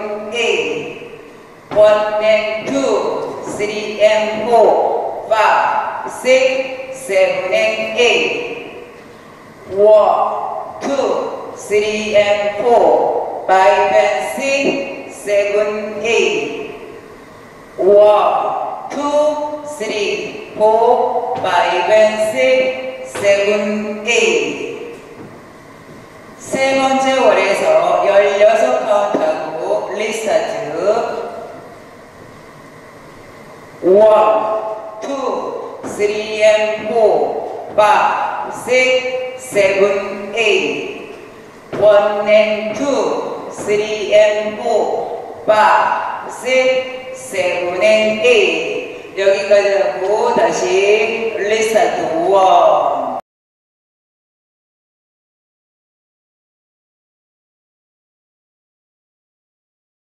8. 1 and 2, 3 and 4, 5, 6, 7 and 8. 1, 2, 3 and 4, 5 and 6, 7, 8. 1, 2, 3, 4, 5 and 6, 7, 8. 세 번째 월에서 16카운트하고 리스타트. 1, 2, 3 and 4, 5, 6, 7, 8. 1 and 2, 3 and 4, 5, 6, 7 and 8. 여기까지 하고 다시 리스타트. 1,